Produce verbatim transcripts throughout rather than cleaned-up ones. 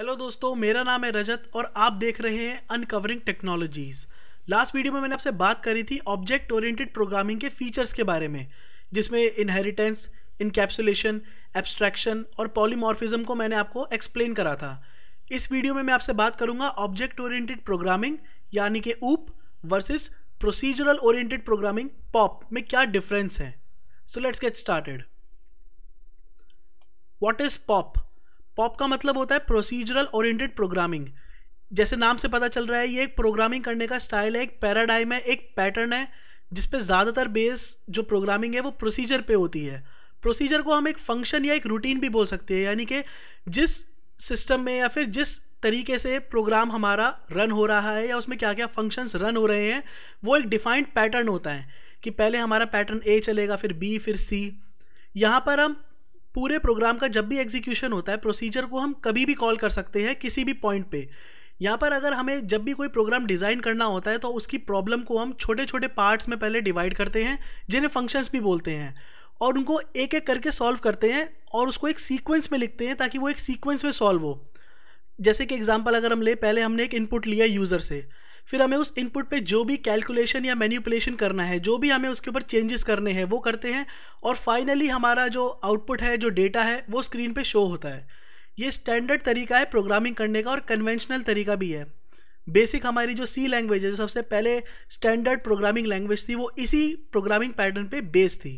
Hello दोस्तों, मेरा नाम है रजत और आप देख रहे हैं अनकवरिंग टेक्नोलॉजीज़। लास्ट वीडियो में मैंने आपसे बात करी थी ऑब्जेक्ट ओरिएंटेड प्रोग्रामिंग के फीचर्स के बारे में, जिसमें इनहेरिटेंस, इनकैप्सुलेशन, एब्स्ट्रैक्शन और पॉलीमॉर्फिज्म को मैंने आपको एक्सप्लेन करा था। इस वीडियो में मैं आपसे बात करूंगा ऑब्जेक्ट ओरिएंटेड प्रोग्रामिंग यानी कि OOP versus procedural oriented programming POP में क्या डिफरेंस है। So let's get started. What is POP? POP का मतलब होता है प्रोसीजरल ओरिएंटेड प्रोग्रामिंग। जैसे नाम से पता चल रहा है, ये एक प्रोग्रामिंग करने का स्टाइल है, एक पैराडाइम है, एक पैटर्न है जिसपे ज़्यादातर बेस जो प्रोग्रामिंग है वो प्रोसीजर पे होती है। प्रोसीजर को हम एक फंक्शन या एक रूटीन भी बोल सकते हैं, यानी कि जिस सिस्टम में या फिर जिस तरीके से प्रोग्राम हमारा रन हो रहा है या उसमें क्या क्या फंक्शंस रन हो रहे हैं वो एक डिफाइंड पैटर्न होता है कि पहले हमारा पैटर्न ए चलेगा, फिर बी, फिर सी। यहाँ पर हम पूरे प्रोग्राम का जब भी एग्जीक्यूशन होता है प्रोसीजर को हम कभी भी कॉल कर सकते हैं किसी भी पॉइंट पे। यहाँ पर अगर हमें जब भी कोई प्रोग्राम डिज़ाइन करना होता है तो उसकी प्रॉब्लम को हम छोटे छोटे पार्ट्स में पहले डिवाइड करते हैं, जिन्हें फंक्शंस भी बोलते हैं, और उनको एक एक करके सॉल्व करते हैं और उसको एक सीक्वेंस में लिखते हैं ताकि वो एक सीक्वेंस में सॉल्व हो। जैसे कि एग्जांपल अगर हम ले, पहले हमने एक इनपुट लिया यूज़र से, फिर हमें उस इनपुट पे जो भी कैलकुलेशन या मैनिपुलेशन करना है, जो भी हमें उसके ऊपर चेंजेस करने हैं वो करते हैं, और फाइनली हमारा जो आउटपुट है, जो डेटा है, वो स्क्रीन पे शो होता है। ये स्टैंडर्ड तरीका है प्रोग्रामिंग करने का और कन्वेंशनल तरीका भी है। बेसिक हमारी जो सी लैंग्वेज है, जो सबसे पहले स्टैंडर्ड प्रोग्रामिंग लैंग्वेज थी, वो इसी प्रोग्रामिंग पैटर्न पे बेस्ड थी।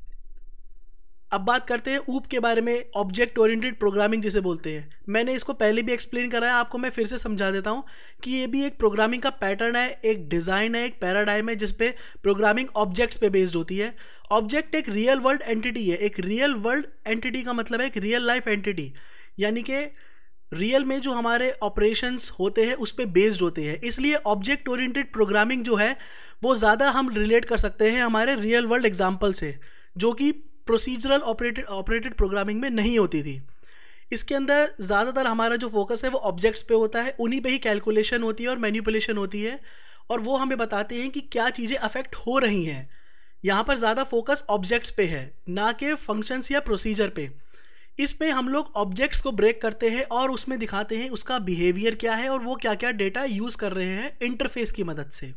अब बात करते हैं ऊप के बारे में, ऑब्जेक्ट ओरिएंटेड प्रोग्रामिंग जिसे बोलते हैं। मैंने इसको पहले भी एक्सप्लेन करा है, आपको मैं फिर से समझा देता हूँ कि ये भी एक प्रोग्रामिंग का पैटर्न है, एक डिज़ाइन है, एक पैराडाइम है जिसपे प्रोग्रामिंग ऑब्जेक्ट्स पे बेस्ड होती है। ऑब्जेक्ट एक रियल वर्ल्ड एंटिटी है। एक रियल वर्ल्ड एंटिटी का मतलब है एक रियल लाइफ एंटिटी, यानी कि रियल में जो हमारे ऑपरेशंस होते हैं उस पर बेस्ड होते हैं। इसलिए ऑब्जेक्ट ओरिएंटेड प्रोग्रामिंग जो है वो ज़्यादा हम रिलेट कर सकते हैं हमारे रियल वर्ल्ड एग्जाम्पल से, जो कि प्रोसीजरल ऑपरेटेड ऑपरेटेड प्रोग्रामिंग में नहीं होती थी। इसके अंदर ज़्यादातर हमारा जो फोकस है वो ऑब्जेक्ट्स पे होता है, उन्हीं पे ही कैलकुलेशन होती है और मैनिपुलेशन होती है, और वो हमें बताते हैं कि क्या चीज़ें अफेक्ट हो रही हैं। यहाँ पर ज़्यादा फोकस ऑब्जेक्ट्स पे है, ना कि फंक्शंस या प्रोसीजर पे। इस पे हम लोग ऑब्जेक्ट्स को ब्रेक करते हैं और उसमें दिखाते हैं उसका बिहेवियर क्या है और वो क्या क्या डेटा यूज़ कर रहे हैं इंटरफेस की मदद से।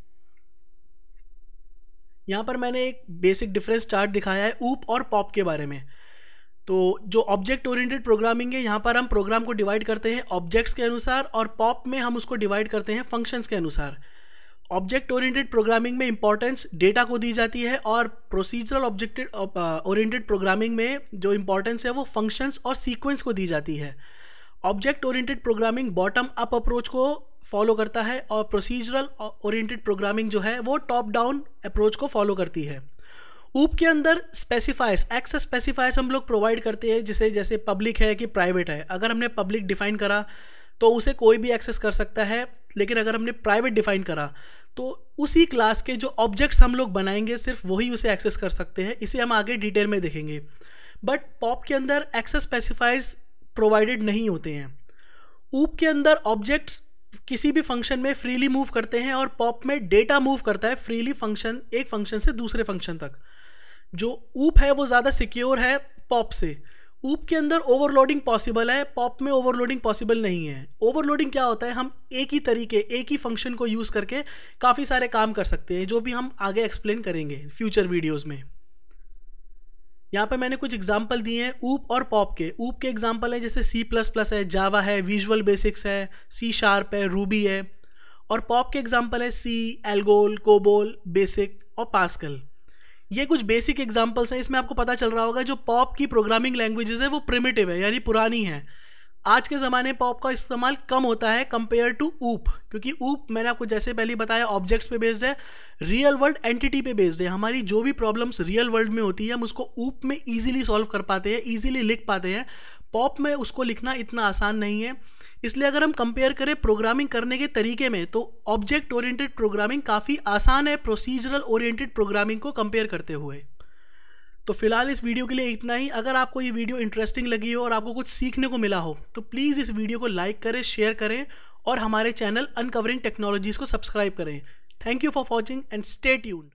यहाँ पर मैंने एक बेसिक डिफरेंस चार्ट दिखाया है ऊप और पॉप के बारे में। तो जो ऑब्जेक्ट ओरिएंटेड प्रोग्रामिंग है, यहाँ पर हम प्रोग्राम को डिवाइड करते हैं ऑब्जेक्ट्स के अनुसार, और पॉप में हम उसको डिवाइड करते हैं फंक्शंस के अनुसार। ऑब्जेक्ट ओरिएंटेड प्रोग्रामिंग में इंपॉर्टेंस डेटा को दी जाती है, और प्रोसीजरल ऑब्जेक्ट ओरिएंटेड प्रोग्रामिंग में जो इंपॉर्टेंस है वो फंक्शंस और सीक्वेंस को दी जाती है। Object oriented programming bottom up approach को फॉलो करता है, और प्रोसीजरल ओरिएंटेड प्रोग्रामिंग जो है वो टॉप डाउन अप्रोच को फॉलो करती है। ऊप के अंदर स्पेसिफायर्स, एक्सेस स्पेसिफायर्स हम लोग प्रोवाइड करते हैं, जिसे जैसे पब्लिक है कि प्राइवेट है। अगर हमने पब्लिक डिफाइन करा तो उसे कोई भी एक्सेस कर सकता है, लेकिन अगर हमने प्राइवेट डिफाइन करा तो उसी क्लास के जो ऑब्जेक्ट्स हम लोग बनाएंगे सिर्फ वही उसे एक्सेस कर सकते हैं। इसे हम आगे डिटेल में देखेंगे। बट पॉप के अंदर एक्सेस स्पेसिफायर्स प्रोवाइडेड नहीं होते हैं। ऊप के अंदर ऑब्जेक्ट्स किसी भी फंक्शन में फ्रीली मूव करते हैं, और पॉप में डेटा मूव करता है फ्रीली फंक्शन एक फंक्शन से दूसरे फंक्शन तक। जो ऊप है वो ज़्यादा सिक्योर है पॉप से। ऊप के अंदर ओवरलोडिंग पॉसिबल है, पॉप में ओवरलोडिंग पॉसिबल नहीं है। ओवरलोडिंग क्या होता है? हम एक ही तरीके, एक ही फंक्शन को यूज़ करके काफ़ी सारे काम कर सकते हैं, जो भी हम आगे एक्सप्लेन करेंगे फ्यूचर वीडियोज़ में। यहाँ पे मैंने कुछ एग्जाम्पल दिए हैं ऊप और पॉप के। ऊप के एग्जाम्पल है जैसे सी प्लस प्लस है, जावा है, विजुअल बेसिक्स है, सी शार्प है, रूबी है। और पॉप के एग्जाम्पल है सी, एल्गोल, कोबोल, बेसिक और पास्कल। ये कुछ बेसिक एग्जाम्पल्स हैं। इसमें आपको पता चल रहा होगा जो पॉप की प्रोग्रामिंग लैंग्वेजेस है वो प्रिमिटिव है, यानी पुरानी है। आज के ज़माने में पॉप का इस्तेमाल कम होता है कंपेयर टू ऊप, क्योंकि ऊप मैंने आपको जैसे पहले बताया ऑब्जेक्ट्स पे बेस्ड है, रियल वर्ल्ड एंटिटी पे बेस्ड है। हमारी जो भी प्रॉब्लम्स रियल वर्ल्ड में होती है हम उसको ऊप में इजीली सॉल्व कर पाते हैं, इजीली लिख पाते हैं। पॉप में उसको लिखना इतना आसान नहीं है। इसलिए अगर हम कंपेयर करें प्रोग्रामिंग करने के तरीके में तो ऑब्जेक्ट ओरिएंटेड प्रोग्रामिंग काफ़ी आसान है प्रोसीजरल ओरिएंटेड प्रोग्रामिंग को कंपेयर करते हुए। तो फिलहाल इस वीडियो के लिए इतना ही। अगर आपको ये वीडियो इंटरेस्टिंग लगी हो और आपको कुछ सीखने को मिला हो तो प्लीज़ इस वीडियो को लाइक करें, शेयर करें, और हमारे चैनल अनकवरिंग टेक्नोलॉजीज़ को सब्सक्राइब करें। Thank you for watching and stay tuned.